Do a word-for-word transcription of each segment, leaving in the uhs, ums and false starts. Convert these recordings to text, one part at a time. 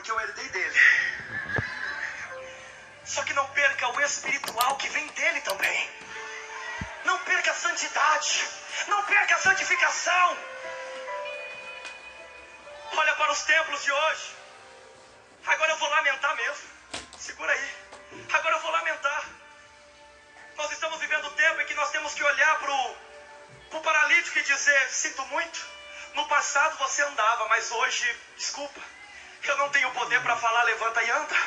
porque eu herdei dele. Só que não perca o espiritual que vem dele também. Não perca a santidade. Não perca a santificação. Olha para os templos de hoje. Agora eu vou lamentar mesmo. Segura aí. Agora eu vou lamentar. Nós estamos vivendo o tempo em que nós temos que olhar para o paralítico e dizer: sinto muito. No passado você andava, mas hoje, desculpa, eu não tenho poder para falar levanta e anda.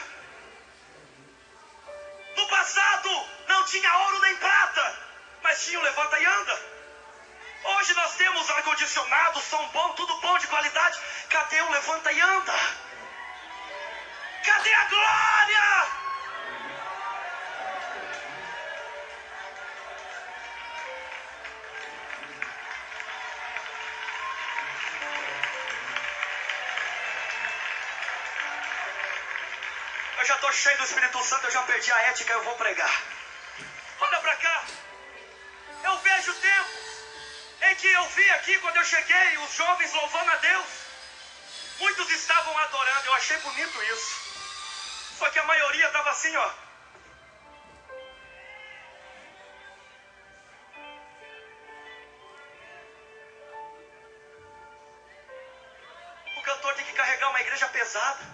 No passado não tinha ouro nem prata, mas tinha o levanta e anda. Hoje nós temos ar-condicionado, som bom, tudo bom de qualidade. Cadê o levanta e anda? Cadê a glória? Eu já estou cheio do Espírito Santo, eu já perdi a ética, eu vou pregar. Olha para cá. Eu vejo tempos em que eu vi aqui, quando eu cheguei, os jovens louvando a Deus. Muitos estavam adorando, eu achei bonito isso. Só que a maioria estava assim, ó. O cantor tem que carregar uma igreja pesada.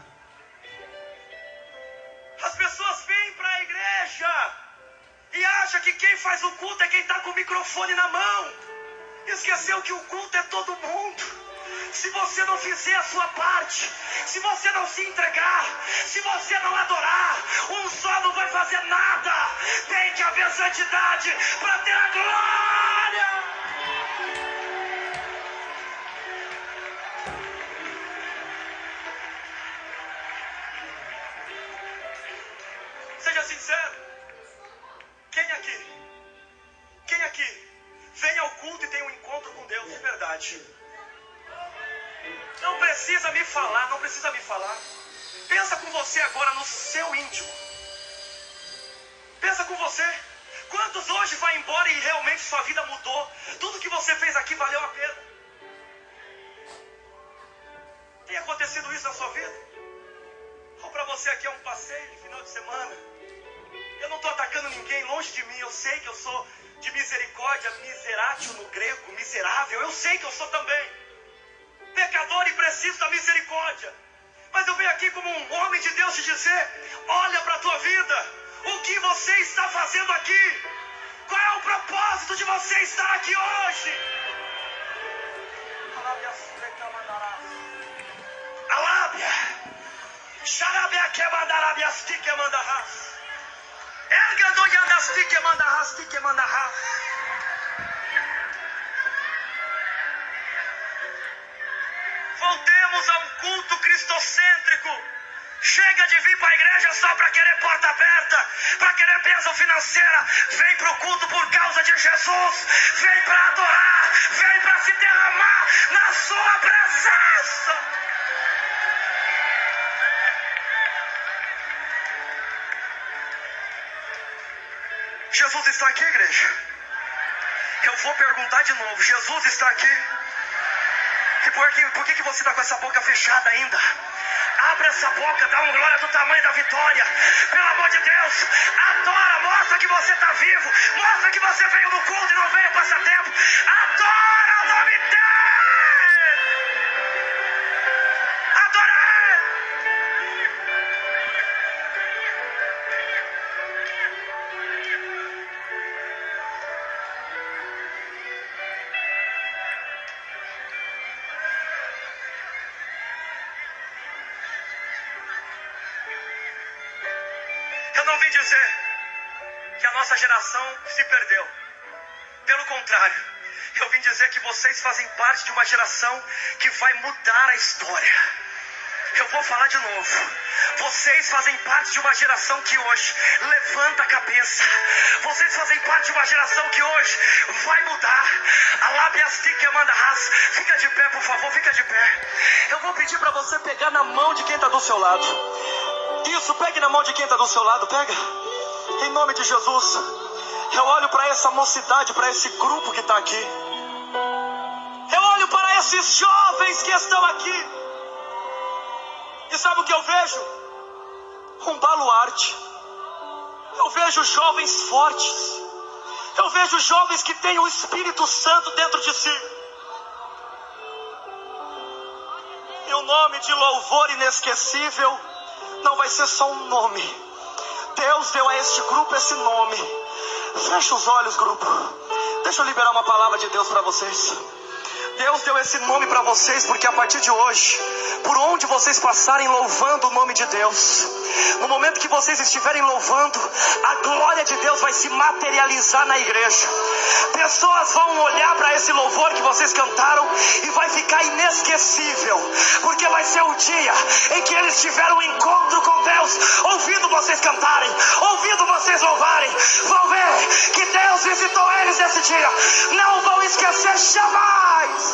As pessoas vêm para a igreja e acham que quem faz o culto é quem está com o microfone na mão. Esqueceu que o culto é todo mundo. Se você não fizer a sua parte, se você não se entregar, se você não adorar, um só não vai fazer nada. Tem que haver santidade para ter a glória. Seja sincero. Quem aqui? Quem aqui vem ao culto e tem um encontro com Deus de verdade? Não precisa me falar, não precisa me falar. Pensa com você agora no seu íntimo. Pensa com você. Quantos hoje vai embora e realmente sua vida mudou? Tudo que você fez aqui valeu a pena? Tem acontecido isso na sua vida? Ou para você aqui é um passeio de final de semana? Eu não estou atacando ninguém, longe de mim. Eu sei que eu sou de misericórdia, miserátil no grego, miserável. Eu sei que eu sou também pecador e preciso da misericórdia. Mas eu venho aqui como um homem de Deus te dizer: olha para a tua vida. O que você está fazendo aqui? Qual é o propósito de você estar aqui hoje? Alábia. Xarabia que mandarabias que mandarás. Erga do yandas que mandarás que mandarás. Voltemos a um culto cristocêntrico. Chega de vir para a igreja só para querer porta aberta, para querer bênção financeira. Vem para o culto por causa de Jesus. Vem para adorar. Vem para se derramar na sua presença. Jesus está aqui, igreja? Eu vou perguntar de novo. Jesus está aqui? E por que, por que, que você está com essa boca fechada ainda? Abre essa boca, dá uma glória do tamanho da vitória. Pelo amor de Deus, adora, mostra que você está vivo. Mostra que você veio no culto e não veio passar tempo. Adora o nome dele. Adora ele. Eu não vim dizer que a nossa geração se perdeu. Pelo contrário, eu vim dizer que vocês fazem parte de uma geração que vai mudar a história. Eu vou falar de novo. Vocês fazem parte de uma geração que hoje levanta a cabeça. Vocês fazem parte de uma geração que hoje vai mudar. Alabiastique mandarás. Fica de pé, por favor, fica de pé. Eu vou pedir para você pegar na mão de quem está do seu lado. Isso, pegue na mão de quem está do seu lado, pega. Em nome de Jesus. Eu olho para essa mocidade, para esse grupo que está aqui. Eu olho para esses jovens que estão aqui. E sabe o que eu vejo? Um baluarte. Eu vejo jovens fortes. Eu vejo jovens que têm o Espírito Santo dentro de si. E o nome de louvor inesquecível não vai ser só um nome. Deus deu a este grupo esse nome. Fecha os olhos, grupo. Deixa eu liberar uma palavra de Deus para vocês. Deus deu esse nome para vocês porque a partir de hoje, por onde vocês passarem louvando o nome de Deus, no momento que vocês estiverem louvando, a glória de Deus vai se materializar na igreja. Pessoas vão olhar para esse louvor que vocês cantaram e vai ficar inesquecível, porque vai ser o dia em que eles tiveram um encontro com Deus, ouvindo vocês cantarem, ouvindo vocês louvarem. Vão ver que Deus visitou eles nesse dia. Não vão esquecer jamais.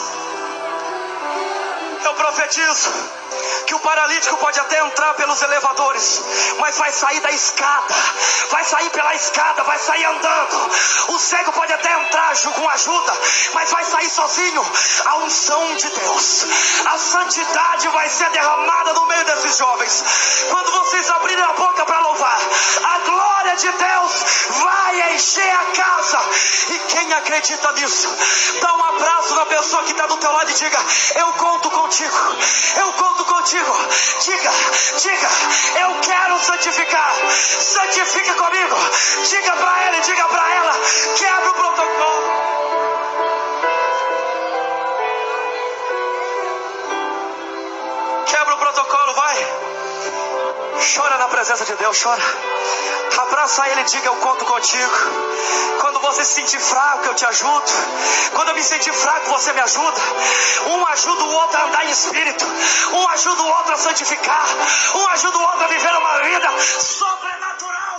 Eu profetizo que o paralítico pode até entrar pelos elevadores, mas vai sair da escada, vai sair pela escada, vai sair andando. O cego pode até entrar com ajuda, mas vai sair sozinho. A unção de Deus, a santidade vai ser derramada no meio desses jovens. Quando vocês abrirem a boca para louvar, a glória de Deus vai encher a casa. E quem acredita nisso, dá um abraço na pessoa que está do teu lado e diga: eu conto contigo, eu conto contigo. Diga, diga, eu quero santificar. Santifica comigo. Diga para ele, diga para ela. Quebra o protocolo. Quebra o protocolo, vai. Chora na presença de Deus, chora. Abraça ele e diga: eu conto contigo. Quando você se sentir fraco, eu te ajudo. Quando eu me sentir fraco, você me ajuda. Um ajuda o outro a andar em espírito. Um ajuda o outro a santificar. Um ajuda o outro a viver uma vida sobrenatural.